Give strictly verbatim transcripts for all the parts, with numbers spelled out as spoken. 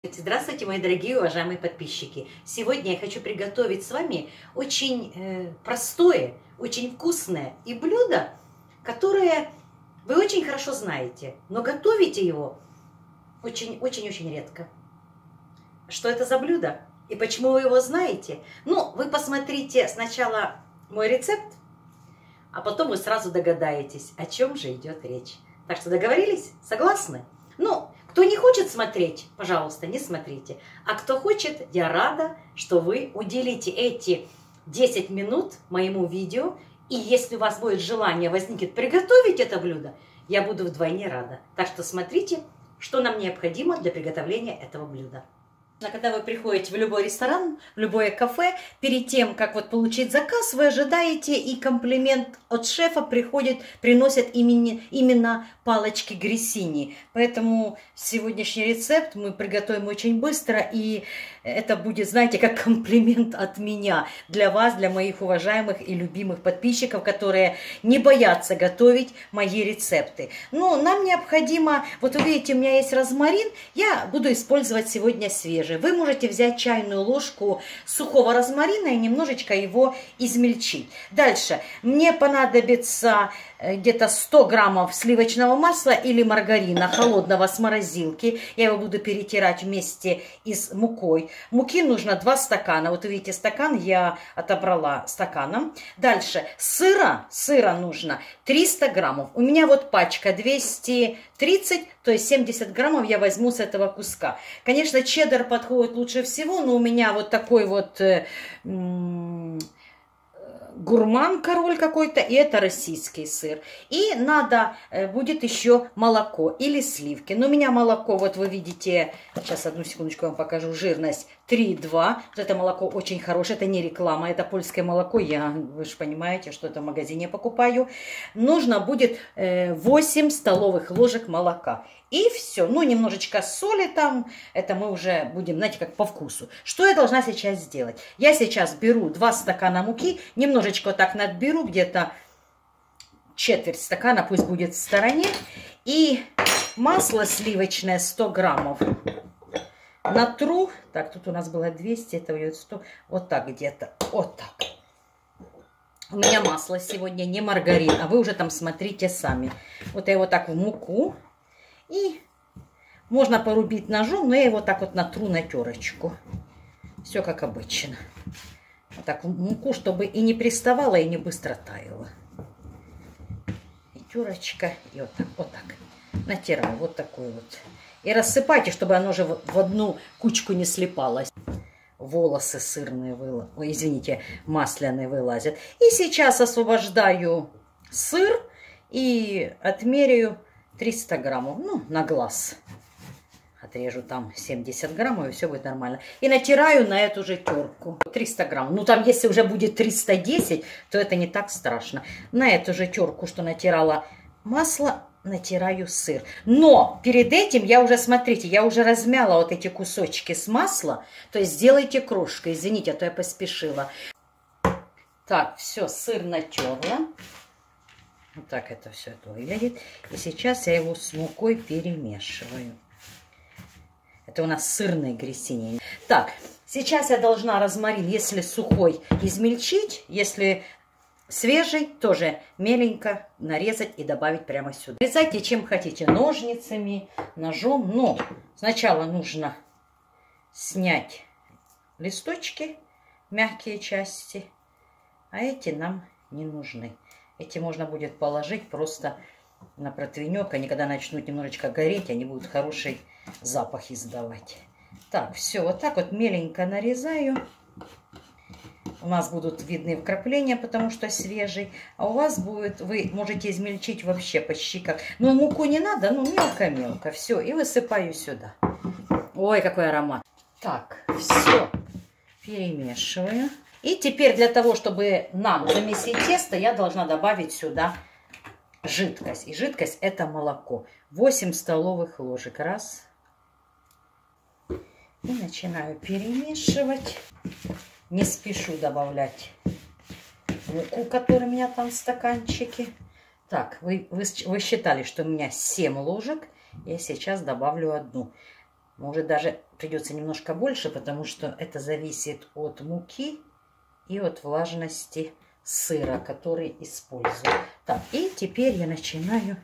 Здравствуйте, мои дорогие уважаемые подписчики! Сегодня я хочу приготовить с вами очень э, простое, очень вкусное и блюдо, которое вы очень хорошо знаете, но готовите его очень-очень-очень редко. Что это за блюдо и почему вы его знаете? Ну, вы посмотрите сначала мой рецепт, а потом вы сразу догадаетесь, о чем же идет речь. Так что договорились? Согласны? Ну, кто не хочет смотреть, пожалуйста, не смотрите. А кто хочет, я рада, что вы уделите эти десять минут моему видео. И если у вас будет желание, возникнет приготовить это блюдо, я буду вдвойне рада. Так что смотрите, что нам необходимо для приготовления этого блюда. Когда вы приходите в любой ресторан, в любое кафе, перед тем, как вот получить заказ, вы ожидаете, и комплимент от шефа приходит, приносят именно, именно палочки грессини. Поэтому сегодняшний рецепт мы приготовим очень быстро, и это будет, знаете, как комплимент от меня для вас, для моих уважаемых и любимых подписчиков, которые не боятся готовить мои рецепты. Ну, нам необходимо, вот вы видите, у меня есть розмарин, я буду использовать сегодня свежий. Вы можете взять чайную ложку сухого розмарина и немножечко его измельчить. Дальше мне понадобится где-то сто граммов сливочного масла или маргарина холодного с морозилки. Я его буду перетирать вместе и с мукой. Муки нужно два стакана. Вот видите, стакан я отобрала стаканом. Дальше сыра, сыра нужно триста граммов. У меня вот пачка двести тридцать, то есть семьдесят граммов я возьму с этого куска. Конечно, чеддер подходит лучше всего, но у меня вот такой вот э, гурман король какой-то, и это российский сыр. И надо э, будет еще молоко или сливки. Но у меня молоко, вот вы видите, сейчас одну секундочку я вам покажу, жирность три и два. Вот это молоко очень хорошее, это не реклама, это польское молоко, я, вы же понимаете, что это в магазине покупаю. Нужно будет э, восемь столовых ложек молока. И все, ну немножечко соли там, это мы уже будем, знаете, как по вкусу. Что я должна сейчас сделать? Я сейчас беру два стакана муки, немножечко вот так надберу, где-то четверть стакана, пусть будет в стороне. И масло сливочное сто граммов натру, так, тут у нас было двести, это будет сто, вот так где-то, вот так. У меня масло сегодня не маргарин, а вы уже там смотрите сами. Вот я его так в муку. И можно порубить ножом, но я его так вот натру на терочку. Все как обычно. Вот так в муку, чтобы и не приставала, и не быстро таяла. И терочка, и вот так, вот так. Натираю, вот такой вот. И рассыпайте, чтобы оно же в одну кучку не слипалось. Волосы сырные, вылазят, ой, извините, масляные вылазят. И сейчас освобождаю сыр и отмеряю триста граммов, ну, на глаз. Отрежу там семьдесят граммов, и все будет нормально. И натираю на эту же терку. триста граммов. Ну, там, если уже будет триста десять, то это не так страшно. На эту же терку, что натирала масло, натираю сыр. Но перед этим я уже, смотрите, я уже размяла вот эти кусочки с масла. То есть сделайте крошкой. Извините, а то я поспешила. Так, все, сыр натерла. Вот так это все это выглядит. И сейчас я его с мукой перемешиваю. Это у нас сырные грессини. Так, сейчас я должна розмарин, если сухой, измельчить. Если свежий, тоже меленько нарезать и добавить прямо сюда. Нарезайте чем хотите, ножницами, ножом. Но сначала нужно снять листочки, мягкие части. А эти нам не нужны. Эти можно будет положить просто на противенек. Они когда начнут немножечко гореть, они будут хороший запах издавать. Так, все, вот так вот меленько нарезаю. У нас будут видны вкрапления, потому что свежий. А у вас будет, вы можете измельчить вообще почти как... Ну, муку не надо, ну, мелко-мелко. Все, и высыпаю сюда. Ой, какой аромат. Так, все, перемешиваю. И теперь для того, чтобы нам замесить тесто, я должна добавить сюда жидкость. И жидкость это молоко. восемь столовых ложек. Раз. И начинаю перемешивать. Не спешу добавлять муку, которая у меня там в стаканчике. Так, вы, вы, вы считали, что у меня семь ложек. Я сейчас добавлю одну. Может, даже придется немножко больше, потому что это зависит от муки и от влажности сыра, который использую. Так, и теперь я начинаю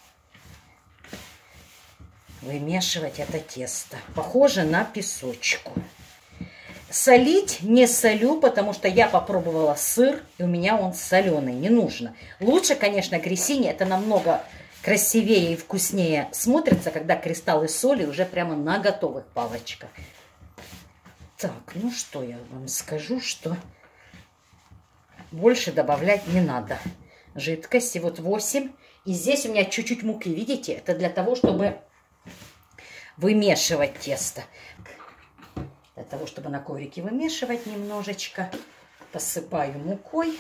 вымешивать это тесто. Похоже на песочку. Солить не солю, потому что я попробовала сыр, и у меня он соленый, не нужно. Лучше, конечно, грессини, это намного красивее и вкуснее смотрится, когда кристаллы соли уже прямо на готовых палочках. Так, ну что я вам скажу, что больше добавлять не надо. Жидкости вот восемь. И здесь у меня чуть-чуть муки, видите? Это для того, чтобы вымешивать тесто. Для того, чтобы на коврике вымешивать немножечко, посыпаю мукой.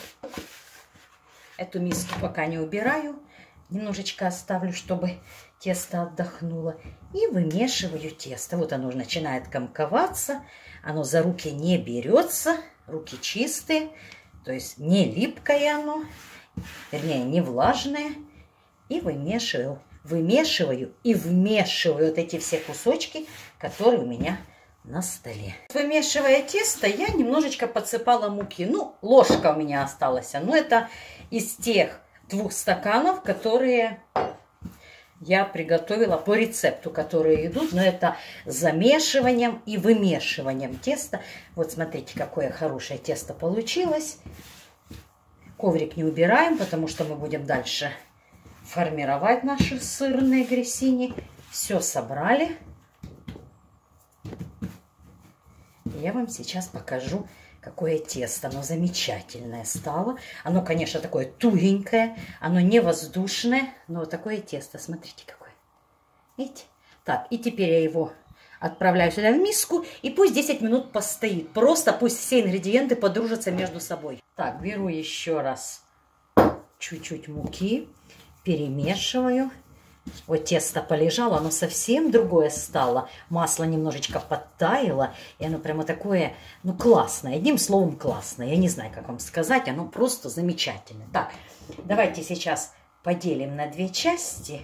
Эту миску пока не убираю. Немножечко оставлю, чтобы тесто отдохнуло. И вымешиваю тесто. Вот оно уже начинает комковаться. Оно за руки не берется. Руки чистые. То есть не липкое оно. Вернее, не влажное. И вымешиваю. Вымешиваю и вмешиваю вот эти все кусочки, которые у меня на столе. Вымешивая тесто, я немножечко подсыпала муки. Ну, ложка у меня осталась. Но это из тех двух стаканов, которые я приготовила по рецепту, которые идут. Но это замешиванием и вымешиванием теста. Вот смотрите, какое хорошее тесто получилось. Коврик не убираем, потому что мы будем дальше формировать наши сырные грессини. Все собрали. Я вам сейчас покажу, какое тесто. Оно замечательное стало. Оно, конечно, такое тугенькое. Оно не воздушное, но вот такое тесто. Смотрите, какое. Видите? Так, и теперь я его отправляю сюда в миску. И пусть десять минут постоит. Просто пусть все ингредиенты подружатся между собой. Так, беру еще раз чуть-чуть муки. Перемешиваю. Вот тесто полежало, оно совсем другое стало. Масло немножечко подтаяло. И оно прямо такое, ну, классное. Одним словом, классное. Я не знаю, как вам сказать. Оно просто замечательное. Так, давайте сейчас поделим на две части.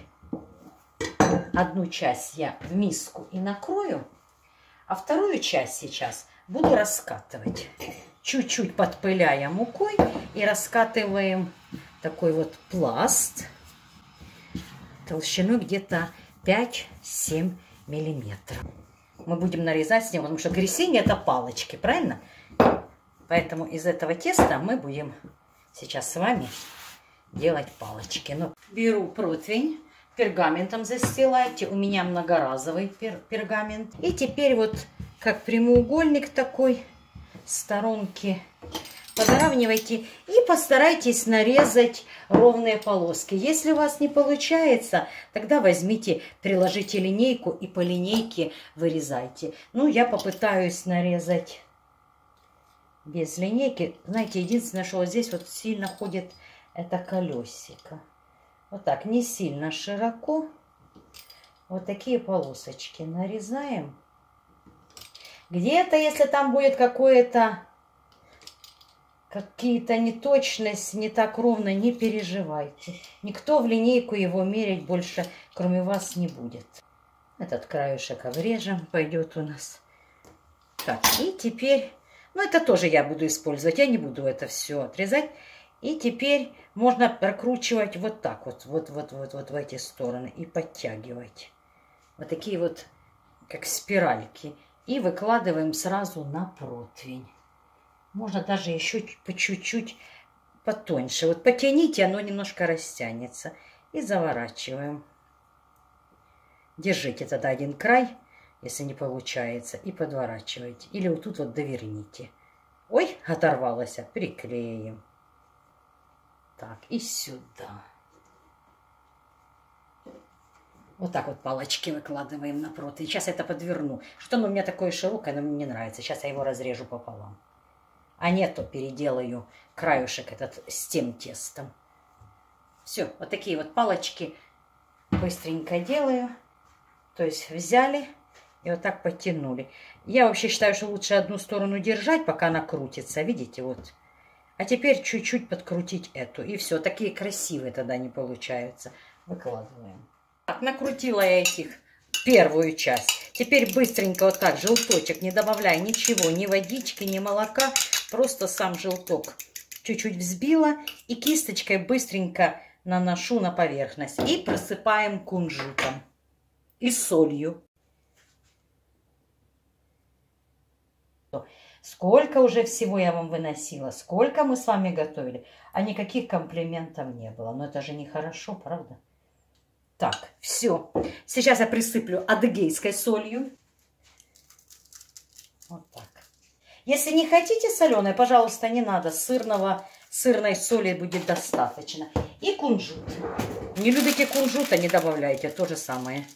Одну часть я в миску и накрою. А вторую часть сейчас буду раскатывать. Чуть-чуть подпыляя мукой. И раскатываем такой вот пласт. Толщиной где-то пять-семь миллиметров. Мы будем нарезать с ним, потому что грессини это палочки, правильно? Поэтому из этого теста мы будем сейчас с вами делать палочки. Ну, беру противень, пергаментом застилайте. У меня многоразовый пер пергамент. И теперь вот как прямоугольник такой, сторонки подравнивайте и постарайтесь нарезать ровные полоски. Если у вас не получается, тогда возьмите, приложите линейку и по линейке вырезайте. Ну, я попытаюсь нарезать без линейки. Знаете, единственное, что вот здесь вот сильно ходит, это колесико. Вот так, не сильно широко. Вот такие полосочки нарезаем. Где-то, если там будет какое-то какие-то неточности, не так ровно, не переживайте. Никто в линейку его мерить больше, кроме вас, не будет. Этот краюшек обрежем, пойдет у нас. Так, и теперь, ну это тоже я буду использовать, я не буду это все отрезать. И теперь можно прокручивать вот так вот, вот, вот, вот, вот в эти стороны и подтягивать. Вот такие вот, как спиральки. И выкладываем сразу на противень. Можно даже еще по чуть-чуть потоньше. Вот потяните, оно немножко растянется. И заворачиваем. Держите тогда один край, если не получается, и подворачивайте. Или вот тут вот доверните. Ой, оторвалось, приклеим. Так, и сюда. Вот так вот палочки выкладываем на противень. Сейчас я это подверну. Что оно у меня такое широкое, оно мне не нравится. Сейчас я его разрежу пополам. А нет, то переделаю краюшек этот с тем тестом. Все, вот такие вот палочки быстренько делаю. То есть взяли и вот так подтянули. Я вообще считаю, что лучше одну сторону держать, пока она крутится. Видите, вот. А теперь чуть-чуть подкрутить эту. И все, такие красивые тогда они получаются. Выкладываем. Так, накрутила я этих первую часть. Теперь быстренько вот так, желточек, не добавляя ничего, ни водички, ни молока, просто сам желток чуть-чуть взбила и кисточкой быстренько наношу на поверхность. И просыпаем кунжутом и солью. Сколько уже всего я вам выносила, сколько мы с вами готовили, а никаких комплиментов не было. Но это же нехорошо, правда? Так, все. Сейчас я присыплю адыгейской солью. Вот так. Если не хотите соленой, пожалуйста, не надо. Сырного, сырной соли будет достаточно. И кунжут. Не любите кунжута, не добавляйте. То же самое.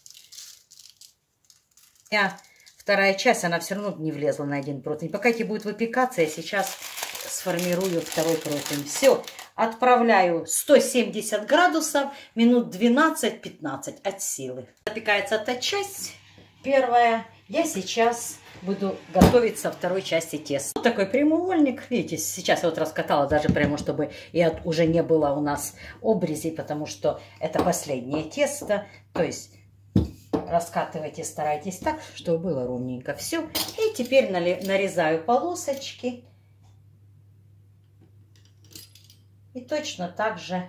Я... Вторая часть, она все равно не влезла на один противень. Пока эти будет выпекаться, я сейчас сформирую второй противень. Все, отправляю сто семьдесят градусов, минут двенадцать-пятнадцать от силы. Запекается эта часть первая. Я сейчас буду готовить со второй части теста. Вот такой прямоугольник. Видите, сейчас я вот раскатала даже прямо, чтобы и от, уже не было у нас обрезей, потому что это последнее тесто. То есть... Раскатывайте, старайтесь так, чтобы было ровненько. Все. И теперь нарезаю полосочки. И точно так же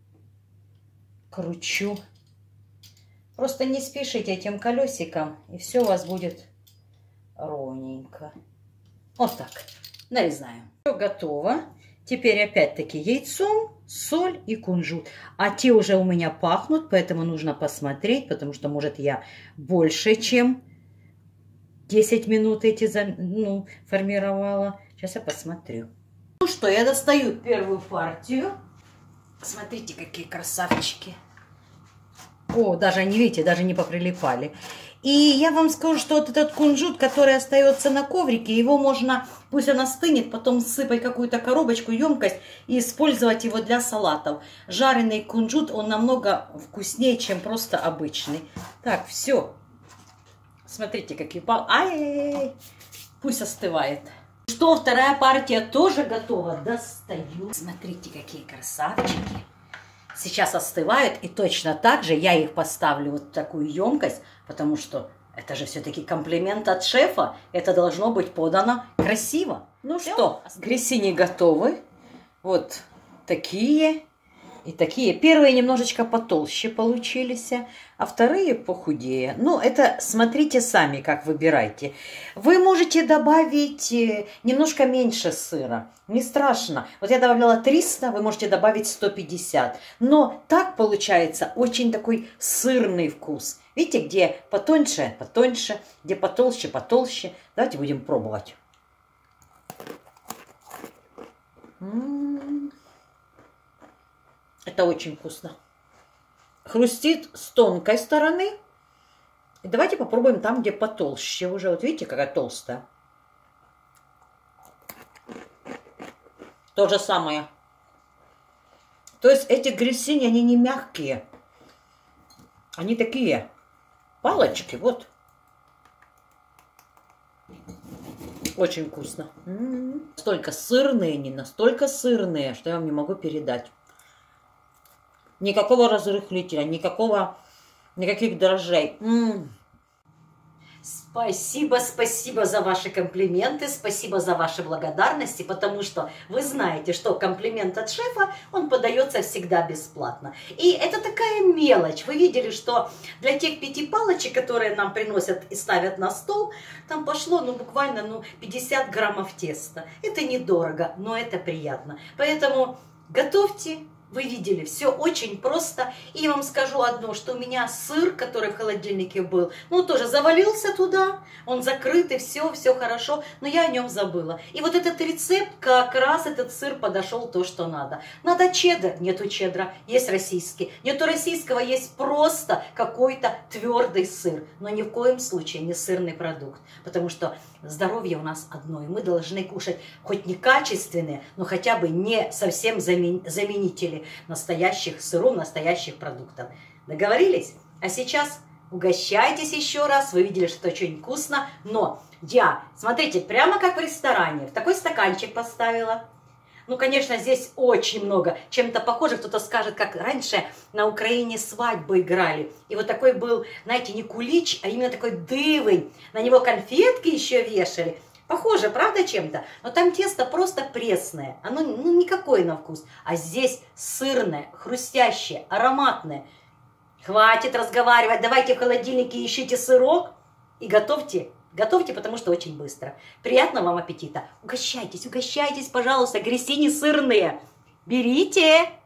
кручу. Просто не спешите этим колесиком, и все у вас будет ровненько. Вот так. Нарезаем. Все готово. Теперь опять-таки яйцом, соль и кунжут. А те уже у меня пахнут, поэтому нужно посмотреть, потому что, может, я больше, чем десять минут эти ну, формировала. Сейчас я посмотрю. Ну что, я достаю первую партию. Смотрите, какие красавчики. О, даже они, видите, даже не поприлипали. И я вам скажу, что вот этот кунжут, который остается на коврике, его можно, пусть он остынет, потом сыпать какую-то коробочку, емкость и использовать его для салатов. Жареный кунжут, он намного вкуснее, чем просто обычный. Так, все. Смотрите, какие пал... Ай-яй-яй! Пусть остывает. Что, вторая партия тоже готова? Достаю. Смотрите, какие красавчики. Сейчас остывают, и точно так же я их поставлю вот в такую емкость, потому что это же все-таки комплимент от шефа. Это должно быть подано красиво. Ну все, что, грессини готовы. Вот такие и такие. Первые немножечко потолще получились, а вторые похудее. Ну, это смотрите сами, как выбирайте. Вы можете добавить немножко меньше сыра. Не страшно. Вот я добавляла триста, вы можете добавить сто пятьдесят. Но так получается очень такой сырный вкус. Видите, где потоньше, потоньше, где потолще, потолще. Давайте будем пробовать. М-м-м. Это очень вкусно. Хрустит с тонкой стороны. И давайте попробуем там, где потолще уже. Вот видите, какая толстая. То же самое. То есть эти грессини, они не мягкие. Они такие палочки, вот. Очень вкусно. М-м-м. Настолько сырные, не настолько сырные, что я вам не могу передать. Никакого разрыхлителя, никакого, никаких дрожжей. М-м. Спасибо, спасибо за ваши комплименты, спасибо за ваши благодарности, потому что вы знаете, что комплимент от шефа, он подается всегда бесплатно. И это такая мелочь. Вы видели, что для тех пяти палочек, которые нам приносят и ставят на стол, там пошло ну буквально ну, пятьдесят граммов теста. Это недорого, но это приятно. Поэтому готовьте. Вы видели, все очень просто. И я вам скажу одно, что у меня сыр, который в холодильнике был, ну тоже завалился туда, он закрытый, все, все хорошо, но я о нем забыла. И вот этот рецепт, как раз этот сыр подошел то, что надо. Надо чеддер, нету чеддера, есть российский. Нету российского, есть просто какой-то твердый сыр. Но ни в коем случае не сырный продукт, потому что здоровье у нас одно, и мы должны кушать хоть не качественные, но хотя бы не совсем заменители настоящих сыров, настоящих продуктов. Договорились? А сейчас угощайтесь еще раз. Вы видели, что это очень вкусно. Но я, смотрите, прямо как в ресторане, в такой стаканчик поставила. Ну, конечно, здесь очень много. Чем-то похоже, кто-то скажет, как раньше на Украине свадьбы играли. И вот такой был, знаете, не кулич, а именно такой дывень. На него конфетки еще вешали. Похоже, правда, чем-то? Но там тесто просто пресное. Оно ну, никакое на вкус. А здесь сырное, хрустящее, ароматное. Хватит разговаривать. Давайте в холодильнике ищите сырок и готовьте. Готовьте, потому что очень быстро. Приятного вам аппетита. Угощайтесь, угощайтесь, пожалуйста. Грестини сырные. Берите.